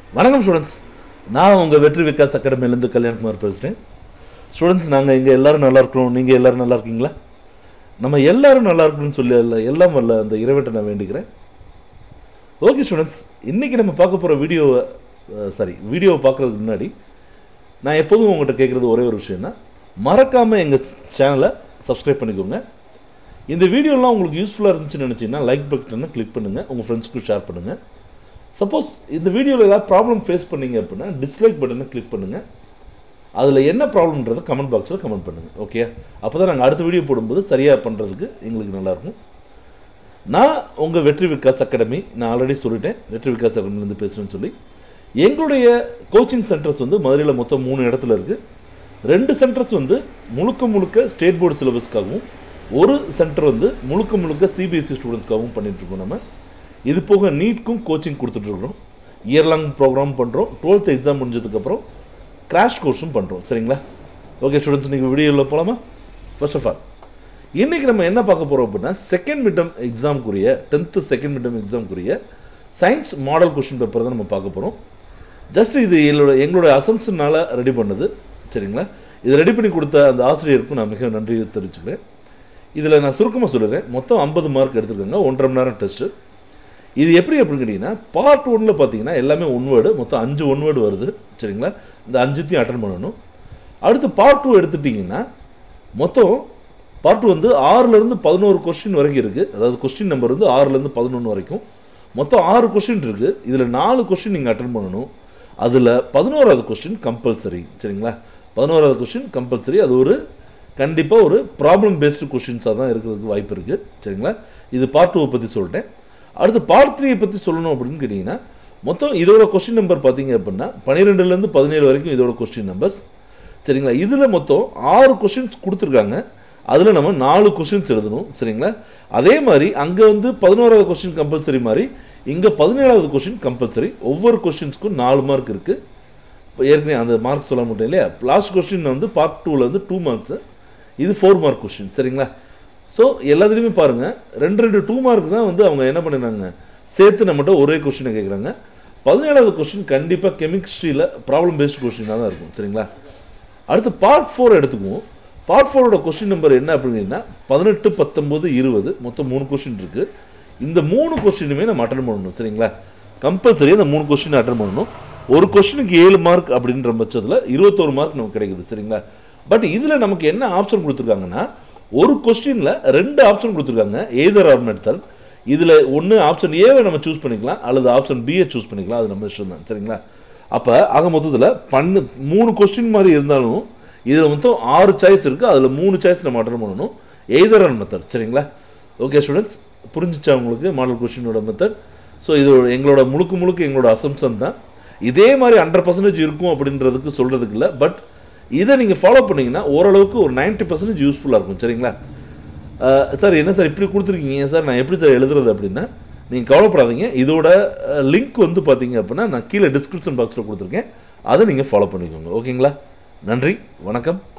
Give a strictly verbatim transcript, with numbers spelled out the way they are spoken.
வணக்கம் ஸ்டூடெண்ட்ஸ், நான் உங்கள் வெற்றி விகாஸ் அகாடமிலேருந்து கல்யாண்குமார் பேசுகிறேன். ஸ்டூடெண்ட்ஸ், நாங்கள் இங்கே எல்லோரும் நல்லா இருக்கிறோம். நீங்கள் எல்லோரும் நல்லா இருக்கீங்களா? நம்ம எல்லோரும் நல்லா இருக்கணும்னு சொல்லி அல்ல எல்லாம் வரல அந்த இறைவன்ட்ட நான் வேண்டிக்கிறேன். ஓகே ஸ்டூடெண்ட்ஸ், இன்றைக்கி நம்ம பார்க்க போகிற வீடியோவை சாரி வீடியோவை பார்க்குறதுக்கு முன்னாடி நான் எப்போதும் உங்கள்கிட்ட கேட்குறது ஒரே ஒரு விஷயம் தான், மறக்காமல் எங்கள் சேனலை சப்ஸ்கிரைப் பண்ணிக்கோங்க. இந்த வீடியோலாம் உங்களுக்கு யூஸ்ஃபுல்லாக இருந்துச்சுன்னு நினச்சிங்கன்னா லைக் பட்டனை கிளிக் பண்ணுங்கள், உங்கள் ஃப்ரெண்ட்ஸ்க்கு ஷேர் பண்ணுங்கள். சப்போஸ் இந்த வீடியோவில் ஏதாவது ப்ராப்ளம் ஃபேஸ் பண்ணிங்க அப்படின்னா டிஸ்லைக் பட்டனை கிளிக் பண்ணுங்கள். அதில் என்ன ப்ராப்ளம்ன்றதை கமெண்ட் பாக்ஸில் கமெண்ட் பண்ணுங்கள். ஓகே, அப்போ தான் நாங்கள் அடுத்த வீடியோ போடும்போது சரியாக பண்ணுறதுக்கு எங்களுக்கு நல்லாயிருக்கும். நான் உங்கள் வெற்றி விகாஸ் அகாடமி, நான் ஆல்ரெடி சொல்லிட்டேன் வெற்றி விகாஸ் அகாடமிலேருந்து பேசுகிறேன்னு சொல்லி. எங்களுடைய கோச்சிங் சென்டர்ஸ் வந்து மதுரையில் மொத்தம் மூணு இடத்துல இருக்குது. ரெண்டு சென்டர்ஸ் வந்து முழுக்க முழுக்க ஸ்டேட் போர்டு சிலபஸ்க்காகவும், ஒரு சென்டர் வந்து முழுக்க முழுக்க சிபிஎஸ்சி ஸ்டூடெண்ட்ஸ்க்காகவும் பண்ணிகிட்ருக்கோம். நம்ம இது போக நீட்க்கும் கோச்சிங் கொடுத்துட்ருக்குறோம். இயர் லாங் ப்ரோக்ராம் பண்ணுறோம். டுவெல்த் எக்ஸாம் முடிஞ்சதுக்கப்புறம் கிராஷ் கோர்ஸும் பண்ணுறோம். சரிங்களா? ஓகே ஸ்டூடெண்ட்ஸ், நீங்கள் வீடியோவில் போகலாமா? ஃபர்ஸ்ட் ஆஃப் ஆல் இன்றைக்கி நம்ம என்ன பார்க்க போகிறோம் அப்படின்னா, செகண்ட் மிட்டம் எக்ஸாமுக்குரிய டென்த்து செகண்ட் மிட்டம் எக்ஸாமுக்குரிய சயின்ஸ் மாடல் கொஸ்டின் பேப்பர் தான் நம்ம பார்க்க போகிறோம். ஜஸ்ட் இது எங்களோட எங்களுடைய அசம்ஷனால் ரெடி பண்ணது. சரிங்களா? இது ரெடி பண்ணி கொடுத்த அந்த ஆசிரியருக்கும் நான் மிக நன்றி தெரிவிச்சுக்கிறேன். இதில் நான் சுருக்கமாக சொல்லுறேன். மொத்தம் ஐம்பது மார்க் எடுத்துருக்காங்க, ஒன்றரை மணி நேரம் டெஸ்ட்டு. இது எப்படி அப்படின்னு கேட்டிங்கன்னா, பார்ட் ஒன்னில் பார்த்தீங்கன்னா எல்லாமே ஒன் வேர்டு, மொத்தம் அஞ்சு ஒன் வேர்டு வருது. சரிங்களா? இந்த அஞ்சுத்தையும் அட்டன் பண்ணணும். அடுத்து பார்ட் டூ எடுத்துட்டிங்கன்னா மொத்தம் பார்ட் டூ வந்து ஆறுலேருந்து பதினோரு கொஸ்டின் வரைக்கும் இருக்குது. அதாவது கொஸ்டின் நம்பர் வந்து ஆறுலேருந்து பதினொன்று வரைக்கும் மொத்தம் ஆறு கொஸ்டின் இருக்குது. இதில் நாலு கொஸ்டின் நீங்கள் அட்டன் பண்ணணும். அதில் பதினோராவது கொஸ்டின் கம்பல்சரி. சரிங்களா? பதினோராவது கொஸ்டின் கம்பல்சரி. அது ஒரு கண்டிப்பாக ஒரு ப்ராப்ளம் பேஸ்டு கொஸ்டின்ஸாக தான் இருக்கிறதுக்கு வாய்ப்பு இருக்குது. சரிங்களா? இது பார்ட் டூவை பற்றி சொல்லிட்டேன். அடுத்து பார்ட் த்ரீயை பற்றி சொல்லணும் அப்படின்னு கேட்டிங்கன்னா, மொத்தம் இதோட கொஸ்டின் நம்பர் பார்த்தீங்க அப்படின்னா பன்னிரெண்டுலேருந்து பதினேழு வரைக்கும் இதோட கொஸ்டின் நம்பர்ஸ். சரிங்களா? இதில் மொத்தம் ஆறு கொஸ்டின்ஸ் கொடுத்துருக்காங்க. அதில் நம்ம நாலு கொஸ்டின்ஸ் எழுதணும். சரிங்களா? அதே மாதிரி அங்கே வந்து பதினோராவது கொஸ்டின் கம்பல்சரி மாதிரி இங்கே பதினேழாவது கொஸ்டின் கம்பல்சரி. ஒவ்வொரு கொஸ்டின்ஸ்க்கும் நாலு மார்க் இருக்குது. இப்போ ஏற்கனவே அந்த மார்க் சொல்ல மாட்டேன் இல்லையா? லாஸ்ட் கொஸ்டின் வந்து பார்ட் டூவில் வந்து டூ மார்க்ஸு, இது ஃபோர் மார்க் கொஸ்டின். சரிங்களா? ஸோ எல்லாத்துலேயுமே பாருங்கள், ரெண்டு ரெண்டு டூ மார்க் தான் வந்து அவங்க என்ன பண்ணிடுறாங்க, சேர்த்து நம்மகிட்ட ஒரே கொஸ்டினை கேட்குறாங்க. பதினேழாவது கொஸ்டின் கண்டிப்பாக கெமிஸ்ட்ரியில் ப்ராப்ளம் பேஸ்டு கொஸ்டினாக தான் இருக்கும். சரிங்களா? அடுத்து பார்ட் ஃபோர் எடுத்துக்குவோம். பார்ட் ஃபோரோட கொஸ்டின் நம்பர் என்ன அப்படின்னா பதினெட்டு பத்தொம்போது இருபது, மொத்தம் மூணு கொஸ்டின் இருக்குது. இந்த மூணு கொஸ்டினுமே நம்ம அட்டன் பண்ணணும். சரிங்களா? கம்பல்சரி இந்த மூணு கொஸ்டின் அட்டன் பண்ணணும். ஒரு கொஸ்டினுக்கு ஏழு மார்க் அப்படின்ற பட்சத்தில் இருபத்தோரு மார்க் நமக்கு கிடைக்குது. சரிங்களா? பட் இதில் நமக்கு என்ன ஆப்ஷன் கொடுத்துருக்காங்கன்னா, ஒரு கொஸ்டினில் ரெண்டு ஆப்ஷன் கொடுத்துருக்காங்க, எய்தர் ஆர் மெத்தட். இதில் ஒன்று ஆப்ஷன் ஏவை நம்ம சூஸ் பண்ணிக்கலாம், அல்லது ஆப்ஷன் பியை சூஸ் பண்ணிக்கலாம். அது நம்ம இஷ்டம் தான். சரிங்களா? அப்போ ஆக மொத்தத்தில் பன்னு மூணு கொஸ்டின் மாதிரி இருந்தாலும் இதில் மொத்தம் ஆறு சாய்ஸ் இருக்குது. அதில் மூணு சாய்ஸ் நம்ம அட்டன் பண்ணணும், எய்தர் ஆர் மெத்தட். சரிங்களா? ஓகே ஸ்டூடெண்ட்ஸ், புரிஞ்சிச்சா உங்களுக்கு மாடல் கொஸ்டினோட மெத்தட்? ஸோ இது எங்களோட முழுக்க முழுக்க எங்களோட அசம்ஷன் தான். இதே மாதிரி ஹண்ட்ரட் பர்சன்டேஜ் இருக்கும் அப்படின்றதுக்கு சொல்கிறதுக்கு இல்லை. பட் இதை நீங்கள் ஃபாலோ பண்ணிங்கன்னா ஓரளவுக்கு ஒரு நைன்ட்டி பர்சன்டேஜ் யூஸ்ஃபுல்லாக இருக்கும். சரிங்களா? சார் என்ன சார் இப்படி கொடுத்துருக்கீங்க சார், நான் எப்படி சார் எழுதுறது அப்படின்னா, நீங்கள் கவலைப்படாதீங்க. இதோட லிங்க் வந்து பார்த்தீங்க அப்படின்னா நான் கீழே டிஸ்கிரிப்ஷன் பாக்ஸில் கொடுத்துருக்கேன். அதை நீங்கள் ஃபாலோ பண்ணிக்கோங்க. ஓகேங்களா? நன்றி, வணக்கம்.